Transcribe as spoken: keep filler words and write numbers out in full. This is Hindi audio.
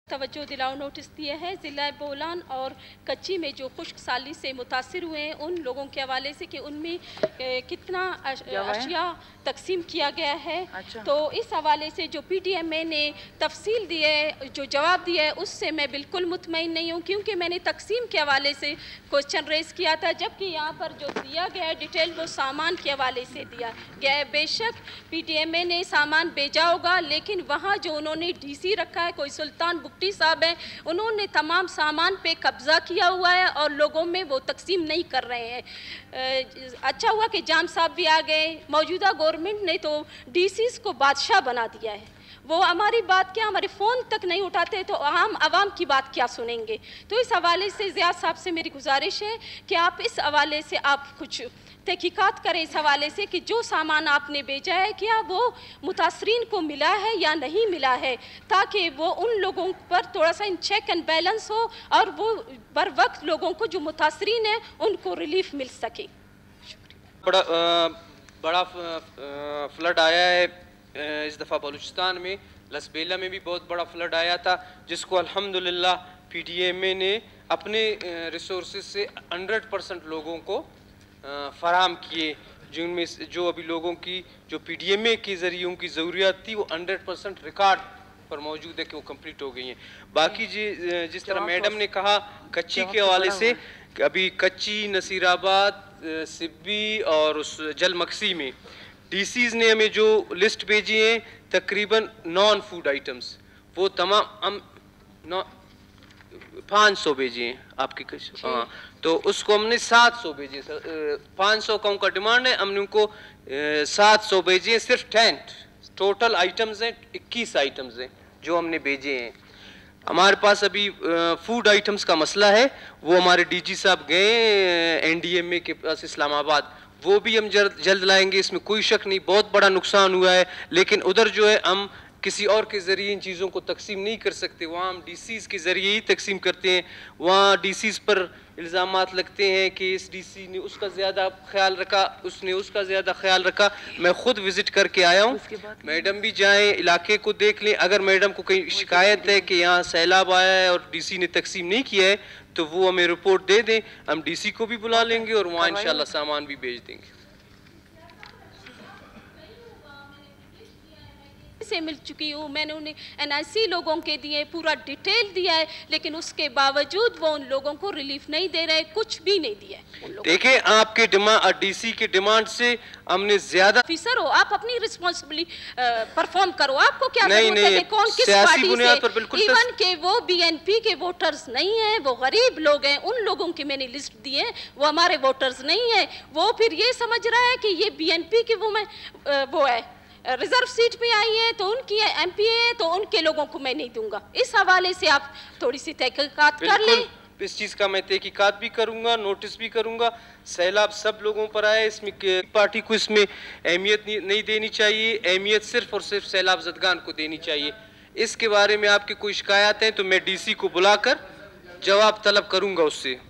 तवज्जो दिलाओ नोटिस दिए हैं ज़िला बोलान और कच्ची में जो खुश्क साली से मुतासिर हुए हैं उन लोगों के हवाले से कि उनमें कितना अशिया तकसीम किया गया है। अच्छा। तो इस हवाले से जो पीटीएमए ने तफसील दी है, जो जवाब दिया है, उससे मैं बिल्कुल मुतमईन नहीं हूँ, क्योंकि मैंने तकसीम के हवाले से क्वेश्चन रेज़ किया था, जबकि यहाँ पर जो दिया गया है डिटेल वो सामान के हवाले से दिया गया है। बेशक पीटीएमए ने सामान भेजा होगा, लेकिन वहाँ जो उन्होंने डीसी रखा है, कोई सुल्तान बुक्टी साहब हैं, उन्होंने तमाम सामान पे कब्जा किया हुआ है और लोगों में वो तकसीम नहीं कर रहे हैं। अच्छा हुआ कि जाम साहब भी आ गए। मौजूदा गवर्नमेंट ने तो डीसीज को बादशाह बना दिया है, वो हमारी बात क्या, हमारे फ़ोन तक नहीं उठाते, तो आम आवाम की बात क्या सुनेंगे। तो इस हवाले से ज़ियाद साहब से मेरी गुजारिश है कि आप इस हवाले से आप कुछ तहकीकात करें इस हवाले से कि जो सामान आपने भेजा है क्या वो मुतासरीन को मिला है या नहीं मिला है, ताकि वो उन लोगों पर थोड़ा सा इन चेक एंड बैलेंस हो और वो बर वक्त लोगों को जो मुतासरीन है उनको रिलीफ मिल सके। बड़ा आ, बड़ा फ्लड आया है इस दफ़ा बलूचिस्तान में, लसबेला में भी बहुत बड़ा फ्लड आया था, जिसको अल्हम्दुलिल्लाह पीटीएमए ने अपने रिसोर्सेज से हंड्रेड परसेंट लोगों को फराहम किए, जिनमें जो अभी लोगों की जो पीडीएमए के ज़रिए उनकी ज़रूरियात थी वो हंड्रेड परसेंट रिकॉर्ड पर मौजूद है कि वो कंप्लीट हो गई हैं। बाकी जी जिस तरह मैडम ने कहा कच्ची के हवाले से, अभी कच्ची, नसीराबाद, सिब्बी और उस जलमक्सी में डीसीज ने हमें जो लिस्ट भेजी है तकरीबन नॉन फूड आइटम्स, वो तमाम हम नौ पाँच सौ भेजे हैं आपके कच्ची, हाँ, तो उसको हमने सात सौ भेजे। पाँच सौ का उनका डिमांड है, हमने उनको सात सौ भेजे हैं। सिर्फ टेंट टोटल आइटम्स हैं, इक्कीस आइटम्स हैं जो हमने भेजे हैं। हमारे पास अभी फूड आइटम्स का मसला है, वो हमारे डीजी साहब गए एनडीएमए के पास इस्लामाबाद, वो भी हम जल्द जल्द लाएंगे, इसमें कोई शक नहीं। बहुत बड़ा नुकसान हुआ है, लेकिन उधर जो है हम किसी और के ज़रिए इन चीज़ों को तकसीम नहीं कर सकते, वहाँ हम डीसीज़ के ज़रिए ही तकसीम करते हैं। वहाँ डीसीज़ पर इल्ज़ामात लगते हैं कि इस डीसी ने उसका ज़्यादा ख्याल रखा, उसने उसका ज़्यादा ख्याल रखा। मैं ख़ुद विज़िट करके आया हूँ, मैडम भी जाएँ, इलाके को देख लें। अगर मैडम को कहीं शिकायत है कि यहाँ सैलाब आया है और डीसी ने तकसीम नहीं किया है, तो वो हमें रिपोर्ट दे दें, हम डीसी को भी बुला लेंगे और वहाँ इंशाल्लाह सामान भी भेज देंगे। से मिल चुकी हूँ, मैंने उन्हें एनआईसी लोगों के दिए, पूरा डिटेल दिया है, लेकिन उसके बावजूद वो उन लोगों को रिलीफ नहीं दे रहे, कुछ भी नहीं दिया। देखिए आपके डिमांड, डीसी के डिमांड से हमने ज्यादा। ऑफिसर हो आप, अपनी रिस्पॉन्सिबिलिटी परफॉर्म करो, आपको क्या नहीं, नहीं, है कौन किस पार्टी से, इवन के वो बीएनपी के वोटर्स नहीं है, वो गरीब लोग हैं, उन लोगों की मैंने लिस्ट दी है, वो हमारे वोटर्स नहीं है। वो फिर ये समझ रहा है कि ये बीएनपी के वो मैं वो है रिजर्व सीट पे आई है तो उनकी एमपी है तो उनके लोगों को मैं नहीं दूंगा। इस हवाले से आप थोड़ी सी तहकीकात कर लें। इस चीज़ का मैं तहकीकात भी करूंगा, नोटिस भी करूंगा। सैलाब सब लोगों पर आए, इसमें पार्टी को इसमें अहमियत नहीं देनी चाहिए, अहमियत सिर्फ और सिर्फ सैलाब ज़दगान को देनी चाहिए। इसके बारे में आपकी कोई शिकायत है तो मैं डीसी को बुलाकर जवाब तलब करूंगा उससे।